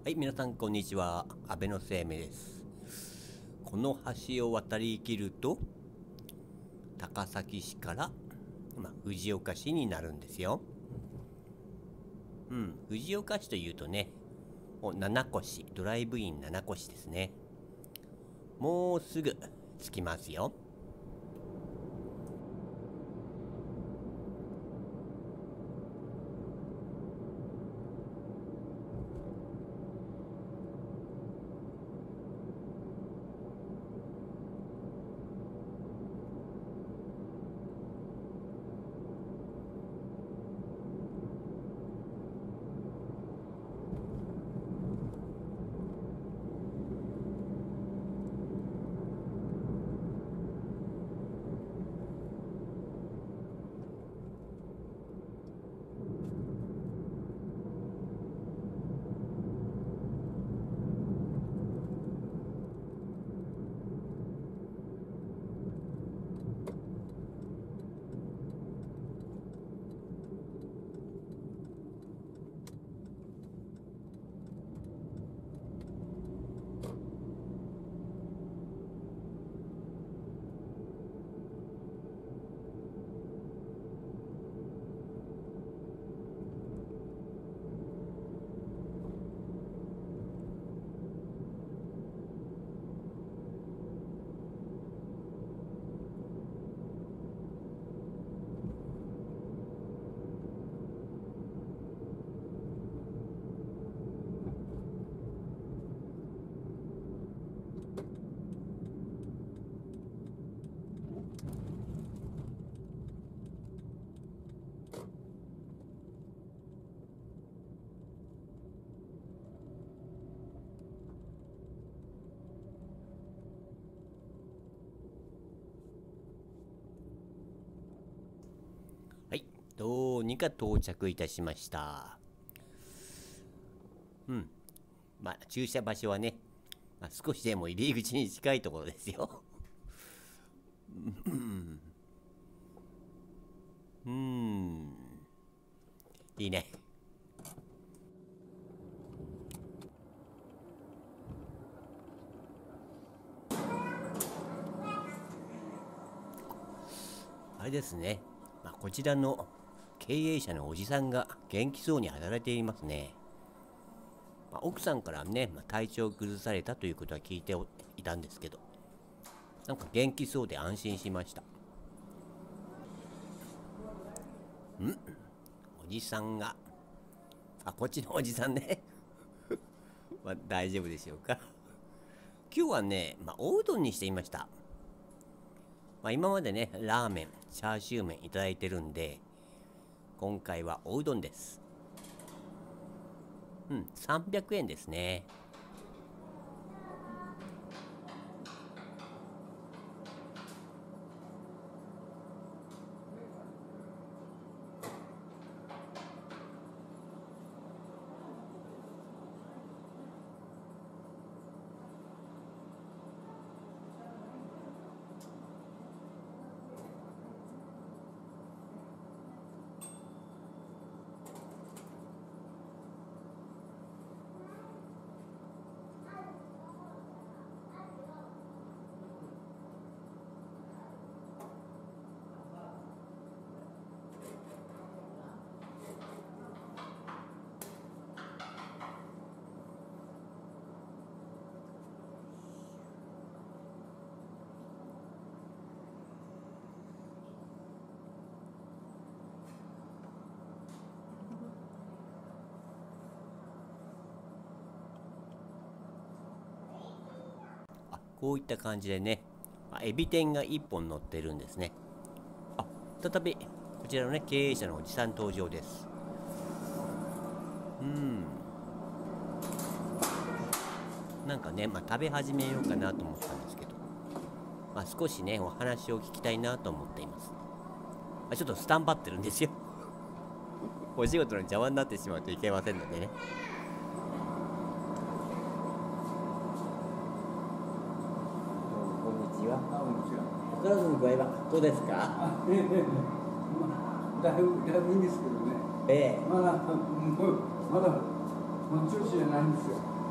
はい、皆さんこんにちは。安倍の生命です。この橋を渡りきると、高崎市から、藤岡市になるんですよ。藤岡市というとね、七越市、ドライブイン七越市ですね。もうすぐ着きますよ。はい、どうにか到着いたしました。駐車場所はね、少しでも入り口に近いところですよ。いいね。あれですね。こちらの経営者のおじさんが元気そうに働いていますね。奥さんからね、体調を崩されたということは聞いていたんですけど、なんか元気そうで安心しました。おじさんが、こっちのおじさんね。大丈夫でしょうか。今日はね、おうどんにしていました。今までね、ラーメン、チャーシュー麺いただいてるんで、今回はおうどんです。300円ですね。こういった感じでね、エビ天が1本乗ってるんですね。再びこちらのね、経営者のおじさん登場です。なんかね、食べ始めようかなと思ったんですけど、少しね、お話を聞きたいなと思っています。ちょっとスタンバってるんですよ。お仕事の邪魔になってしまうといけませんのでね。こんにちは。お体の具合はどうですか？ だいぶいいんですけどね。まだ調子じゃないんですよ。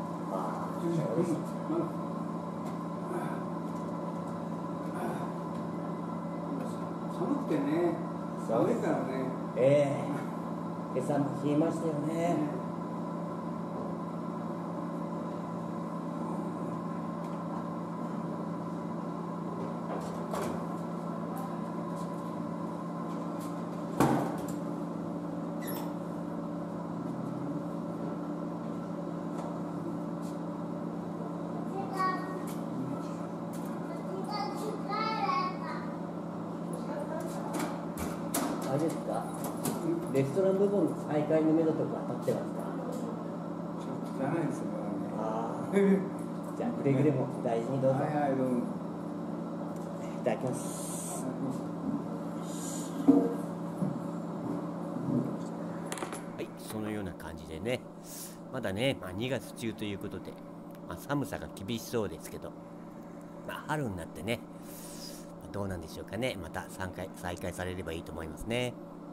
寒くてね、寒いからね。 今朝も冷えましたよね。あれですか、レストラン部分再開のめどとか立ってますか？ じゃないですよ、 ああ、じゃあくれぐれも大事にどうぞ。 はいはい、どうも。 いただきます。はい、そのような感じでね、まだね、2月中ということで、寒さが厳しそうですけど、春になってね、どうなんでしょうかね、また再開されればいいと思いますね。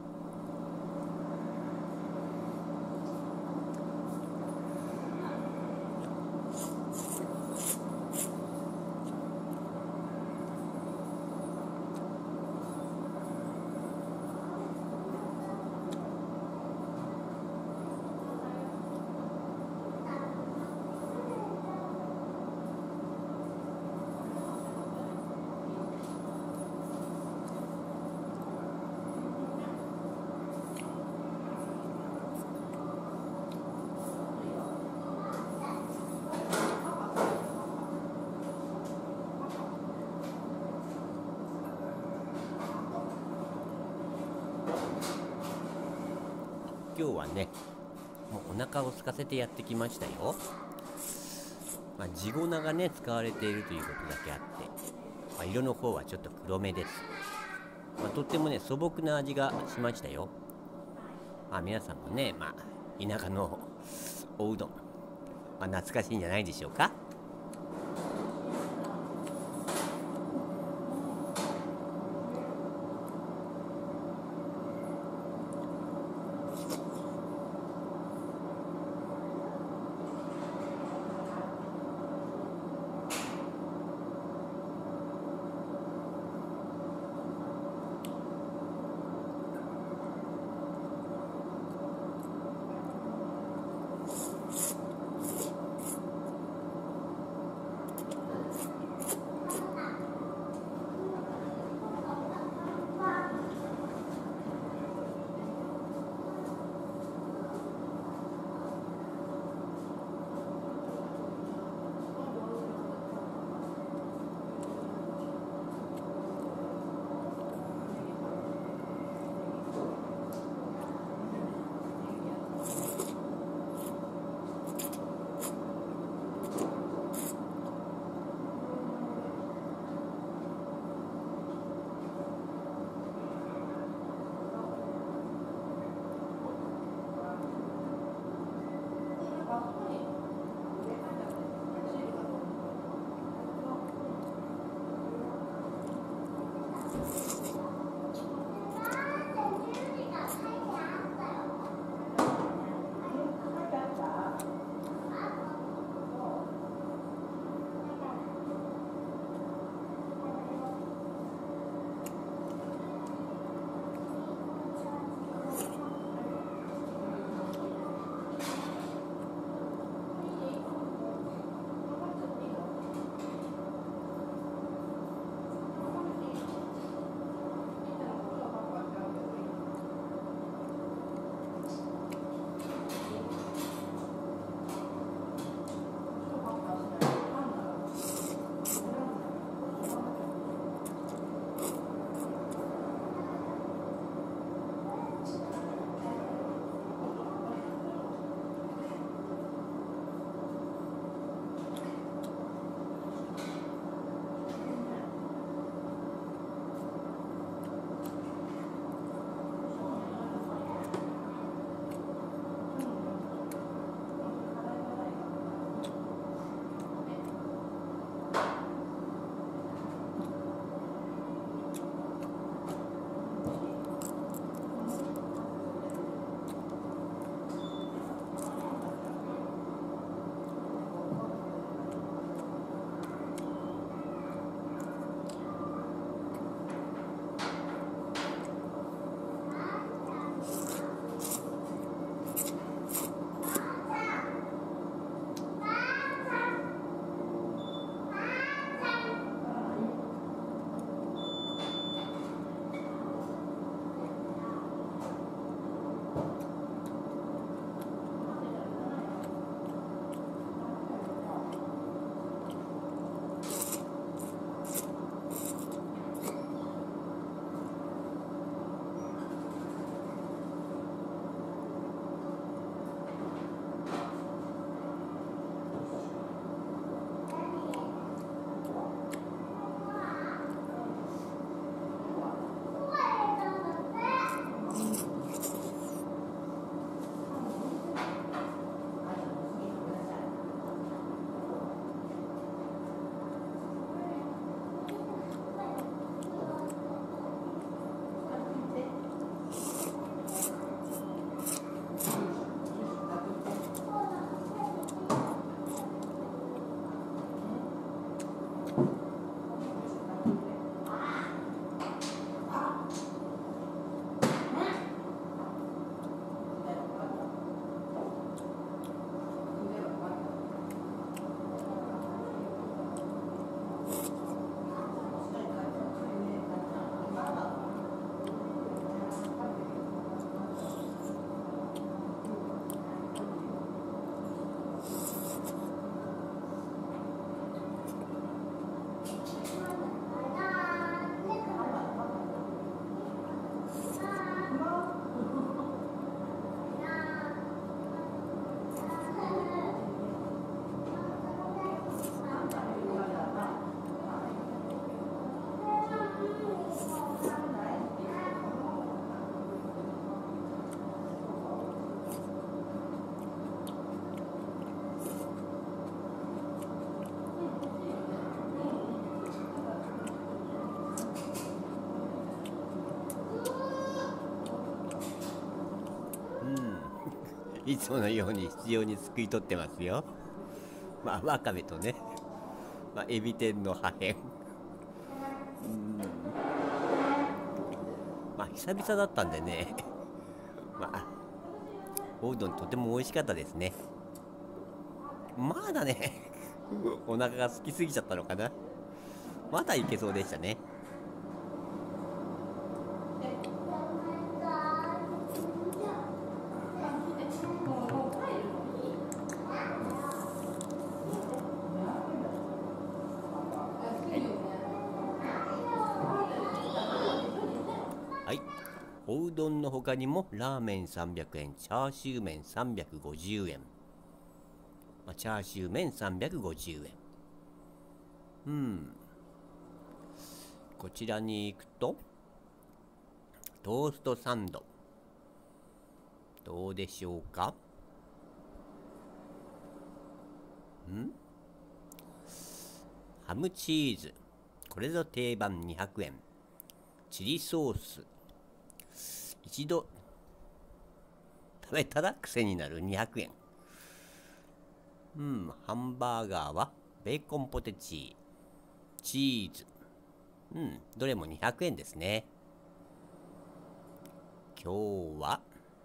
今日はね、もうお腹を空かせてやってきましたよ。地粉がね、使われているということだけあって、色の方はちょっと黒めです。とってもね、素朴な味がしましたよ。皆さんもね、田舎のおうどん、懐かしいんじゃないでしょうか。 いつものように必要にすくい取ってますよ。まあわかめとね、まあ、エビ天の破片。まあ久々だったんでね、まあおうどんとても美味しかったですね。まだねお腹が空きすぎちゃったのかな。まだいけそうでしたね。はい、おうどんの他にもラーメン300円、チャーシュー麺350円、まあ、チャーシュー麺350円。こちらに行くとトーストサンドどうでしょうか。ハムチーズ、これぞ定番200円。チリソース、一度食べたら癖になる200円。ハンバーガーはベーコンポテチ、チーズ、どれも200円ですね。今日は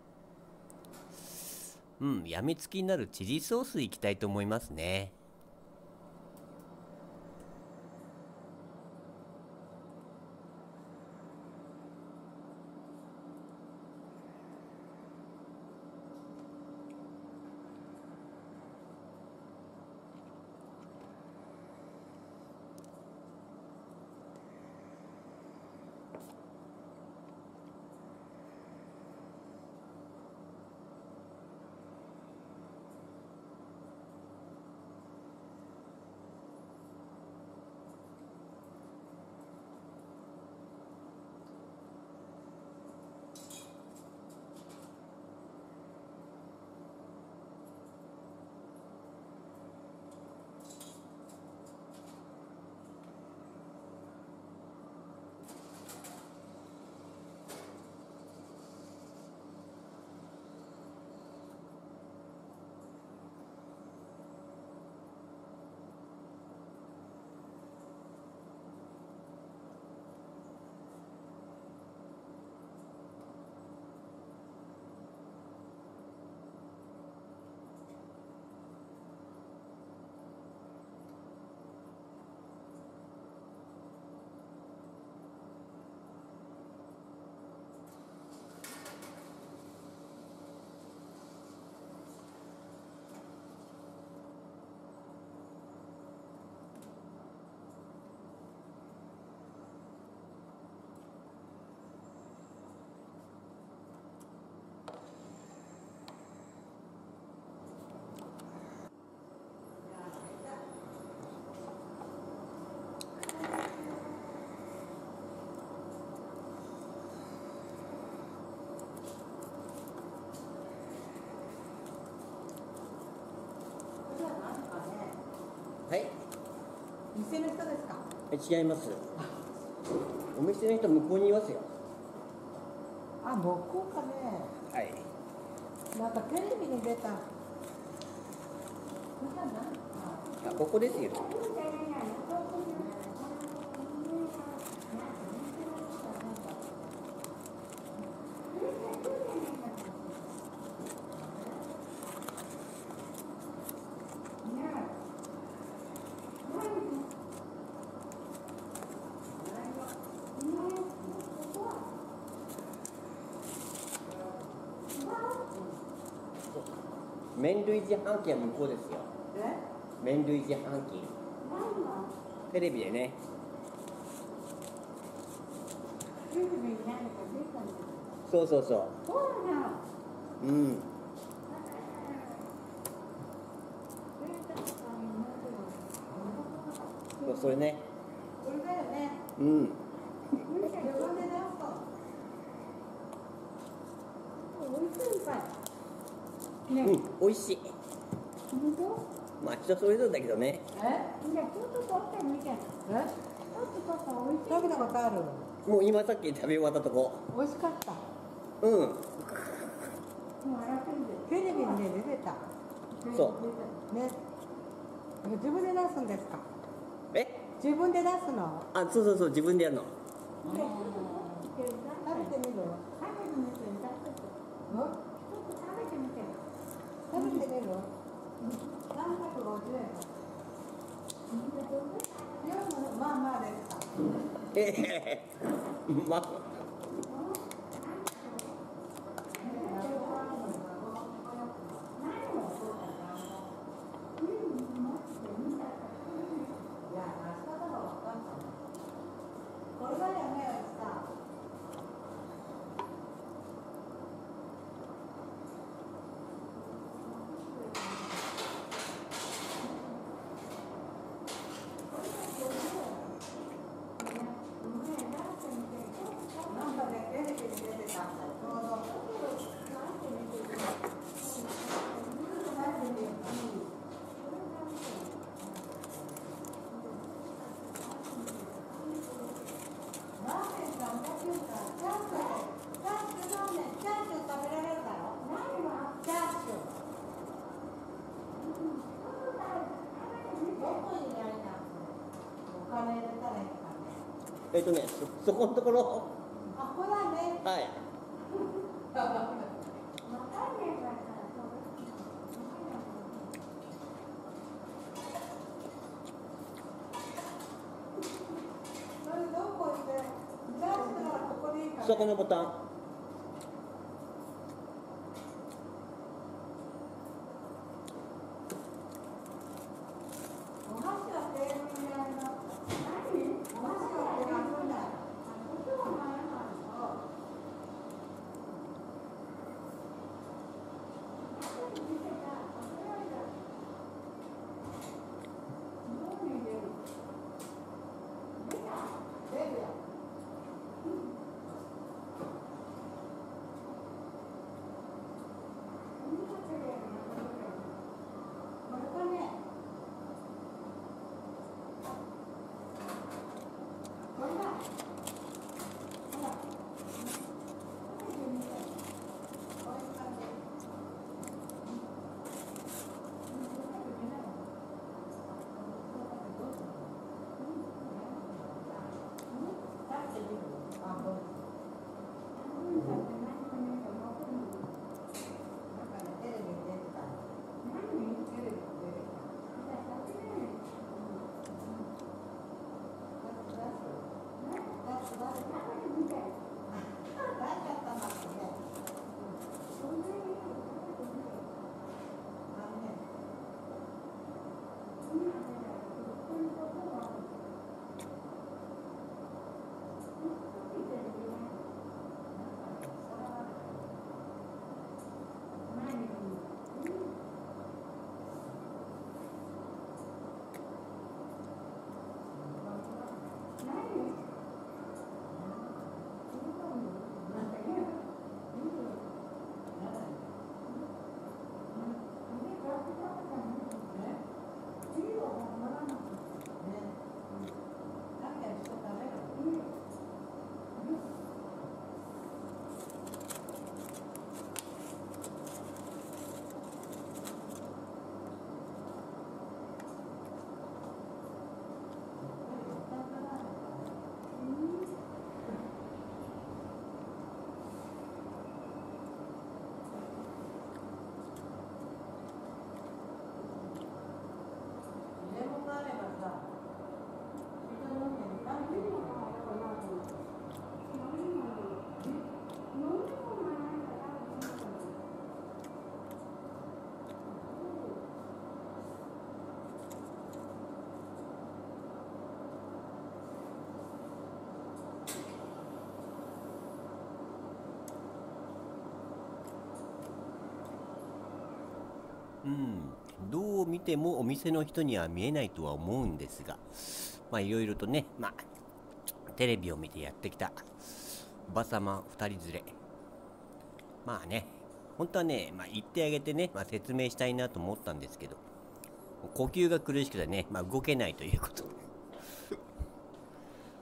やみつきになるチリソースいきたいと思いますね。はい。 店の人ですか？ 違います。お店の人向こうにいますよ。 あ、向こうかね。 はい。 なんかテレビに出た。 ここですよ。麺類自販機は向こうですよ。麺類自販機。テレビでね。そうそうそう。それね。 これだよね。 美味しい。まあ人それぞれだけどね。 食べたことある？ もう今さっき食べ終わったとこ。 美味しかった。 テレビにね出てた。 そうね。自分で出すんですか。 え自分で出すの。 あ、そうそうそう、自分でやるの。 食べてみる。うん？食べてみる。350円。まあまあですか。 まあこれだよね、さ。なんかね、テレビに出てた。ちょうど。ラーメンかおかしいか。チャーシューラーメン、チャーシュー食べられるだろ。チャーシュー。どこにやりな。お金入れたらいいかね。 そこのところ。 あ、ここだね。 はい。それどこにね、チャーシューならここでいいかね。 そこのボタン。 お箸はテーブルにあります。お箸はテーブルにある。出るよ。これかね。これだ。ほら。こういう感じ。 どう見てもお店の人には見えないとは思うんですが、まあいろいろとね、テレビを見てやってきたおばさま2人連れ。まあね、本当はね、言ってあげてね、説明したいなと思ったんですけど、呼吸が苦しくてね、動けないということ。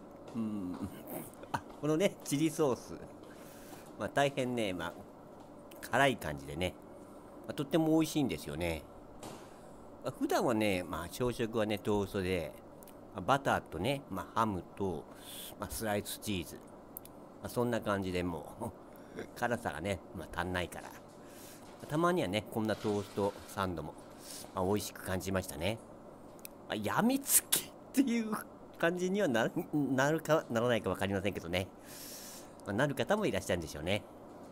このね、チリソース、大変ね、 辛い感じでね、とっても美味しいんですよね。普段はね、朝食はね、トーストで、バターとね、ハムと、スライスチーズ、そんな感じでもう辛さがね、足んないから、たまにはね、こんなトーストサンドも、美味しく感じましたね。やみつきっていう感じにはなるかならないか分かりませんけどね、なる方もいらっしゃるんでしょうね。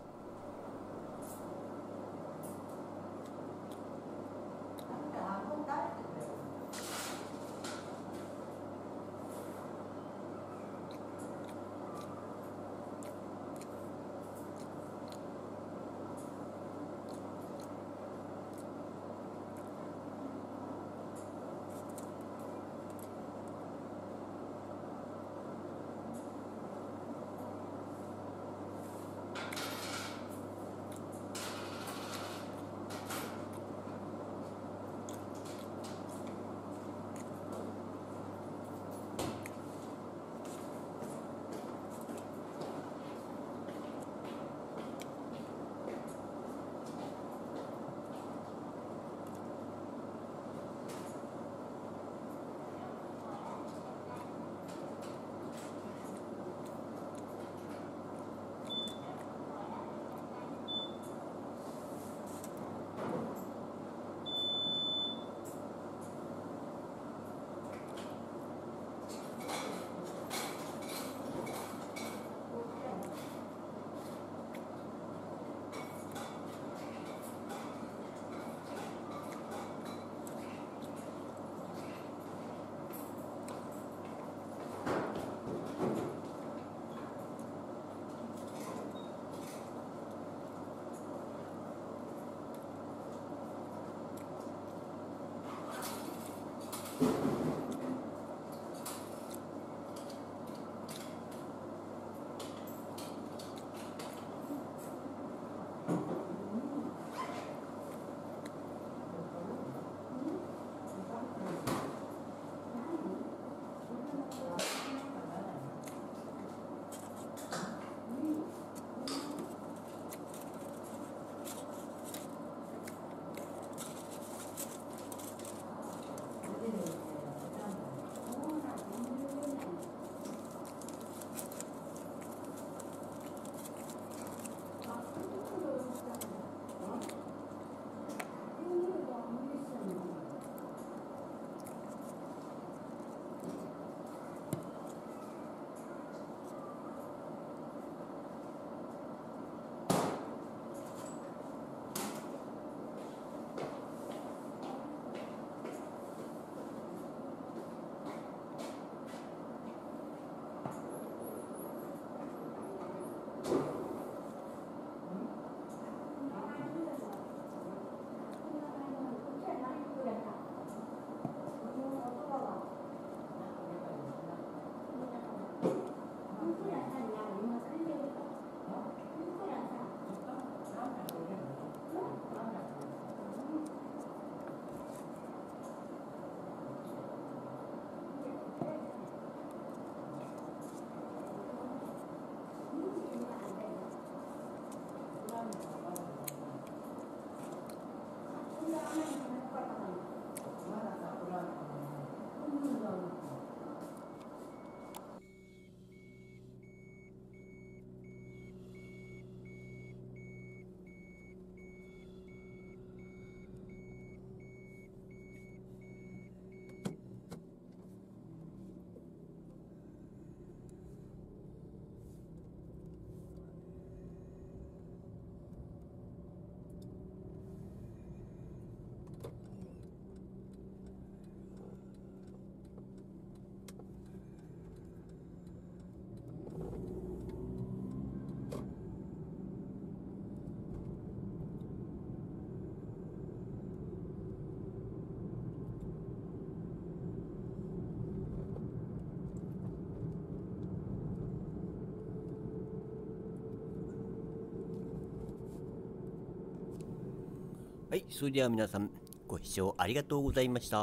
はい、それでは皆さん、ご視聴ありがとうございました。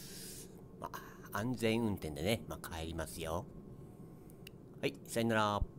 安全運転でね、帰りますよ。はい、さよなら。